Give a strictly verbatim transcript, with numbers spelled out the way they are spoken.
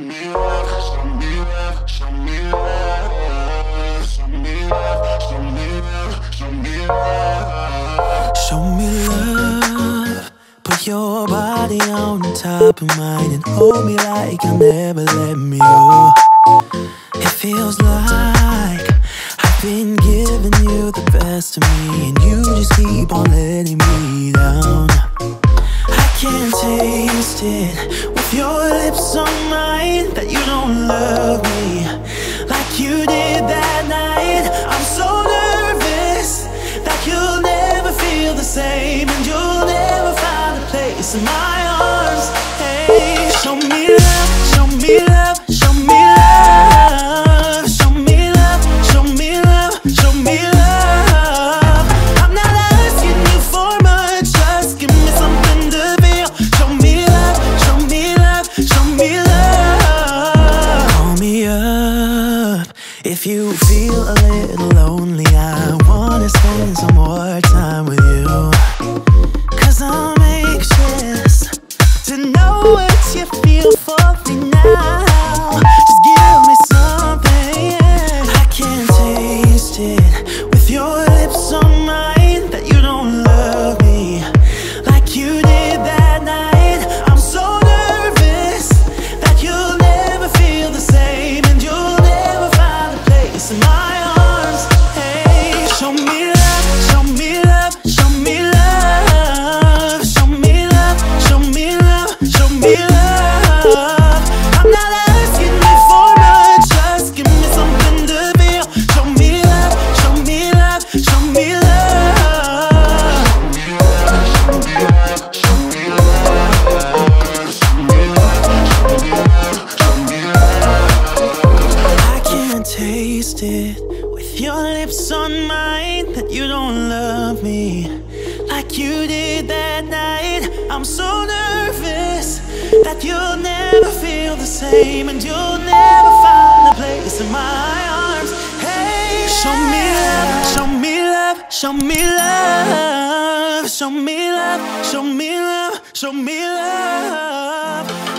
me love, show me love, show me love, show me love, show me love, show me love. Show me love. Put your body on top of mine and hold me like you'll never let me go. It feels like I've been giving you the best of me, and you just keep on letting me down. I can't taste it with your lips on mine, that you don't love me like you did that night. I'm so nervous that you'll never feel the same, and you'll never find a place in my arms. Hey, show me love, show me love, show me love, show me love, show me love, show me love. I'm not asking you for much, just give me something to feel. Show me love, show me love, show me love. Call me up if you feel a little lonely. I wanna spend some more time with you, 'cause I'm anxious to know what you feel for me now. Just give me something. I can't taste it with your lips on mine, that you don't love me like you did that night. I'm so nervous that you'll never feel the same, and you'll never find a place in my arms. Hey, show me love, show me love, show me love, show me love, show me love, show me love. I'm not asking you for much, just give me something to feel. Show me love, show me love, show me love. Show me love, show me love, show me love, show me love. I can't taste it with your lips on mine, that you don't love me like you did that night. I'm so nervous that you'll never feel the same, and you'll never find a place in my arms. Hey, show me love, show me love, show me love, show me love, show me love, show me love.